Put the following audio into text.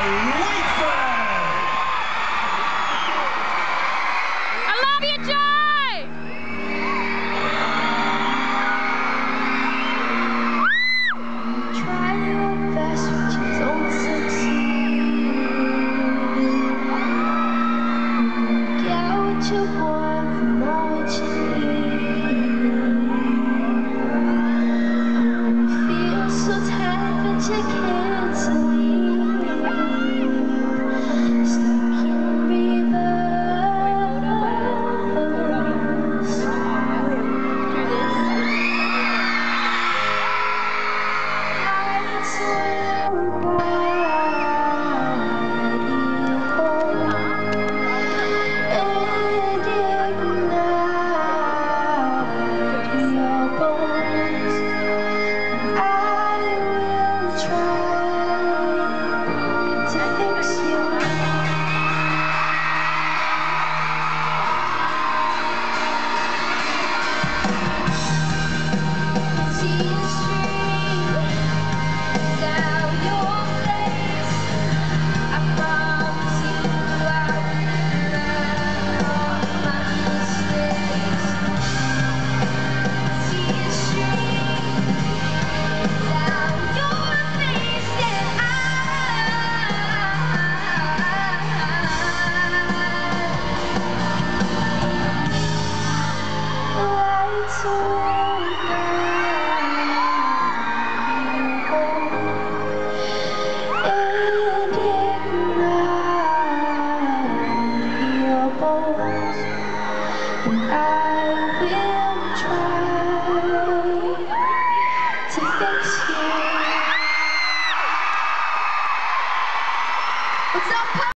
I love you, Joy! Try your best, but you don't succeed. Get what you want, not what you need. Feel so tired, but you can't sleep. Stuck in reverse. Lights will guide you home and ignite your bones. I will try to fix you. Tears stream down your face. I promise you I will learn all my mistakes. Tears stream down your face, and lights will guide you home and ignite your bones, and I will try to fix you. What's up,